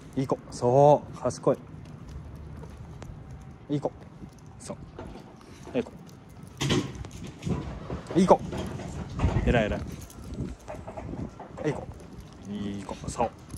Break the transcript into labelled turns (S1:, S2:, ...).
S1: いい子。そう賢い。いい子。そういい子。いい子。えらいえらい。いい子。いい子。そう